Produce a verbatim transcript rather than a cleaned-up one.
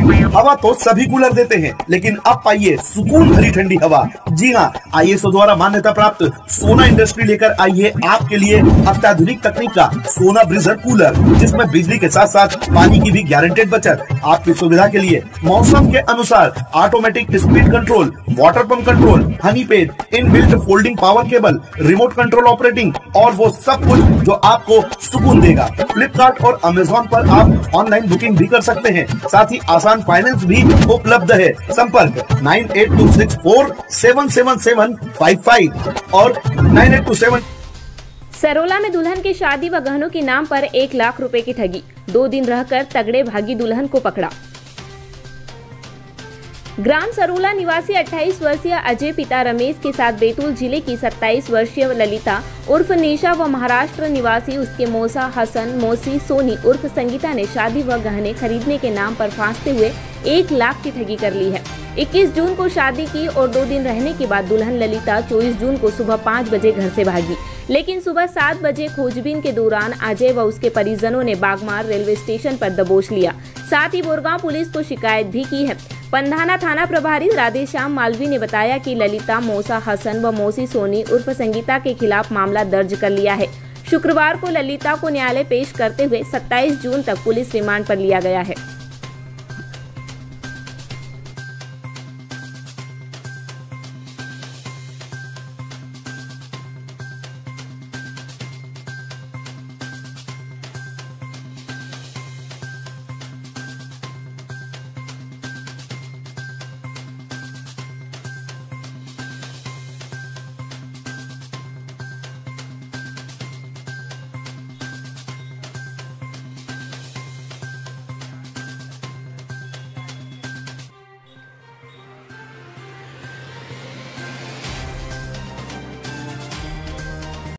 हवा तो सभी कूलर देते हैं, लेकिन अब पाइए सुकून भरी ठंडी हवा। जी हाँ, आई एस ओ द्वारा मान्यता प्राप्त सोना इंडस्ट्री लेकर आई है आपके लिए अत्याधुनिक तकनीक का सोना ब्रीजर कूलर, जिसमें बिजली के साथ साथ पानी की भी गारंटेड बचत। आपकी सुविधा के लिए मौसम के अनुसार automatic speed control, water pump control, honey pad, inbuilt folding power cable, remote control operating और वो सब कुछ जो आपको सुकून देगा। फ्लिपकार्ट और अमेजॉन पर आप ऑनलाइन बुकिंग भी कर सकते हैं, साथ ही आसान फाइनेंस भी उपलब्ध है। संपर्क nine eight two six four seven seven seven five five और nine eight two seven. Sarola में दुल्हन की शादी व गहनों के नाम पर एक लाख रुपए की ठगी, दो दिन रहकर तगड़े भागी दुल्हन को पकड़ा। ग्राम सरोला निवासी अट्ठाईस वर्षीय अजय पिता रमेश के साथ बैतूल जिले की सत्ताईस वर्षीय ललिता उर्फ निशा व महाराष्ट्र निवासी उसके मौसा हसन मौसी सोनी उर्फ संगीता ने शादी व गहने खरीदने के नाम पर फांसते हुए एक लाख की ठगी कर ली है। इक्कीस जून को शादी की और दो दिन रहने के बाद दुल्हन ललिता चौबीस जून को सुबह पाँच बजे घर से भागी, लेकिन सुबह सात बजे खोजबीन के दौरान अजय व उसके परिजनों ने बागमार रेलवे स्टेशन पर दबोच लिया। साथ ही बोरगांव पुलिस को शिकायत भी की है। पंधाना थाना प्रभारी राधेश्याम मालवी ने बताया कि ललिता मौसा हसन व मौसी सोनी उर्फ संगीता के खिलाफ मामला दर्ज कर लिया है। शुक्रवार को ललिता को न्यायालय पेश करते हुए सत्ताईस जून तक पुलिस रिमांड पर लिया गया है।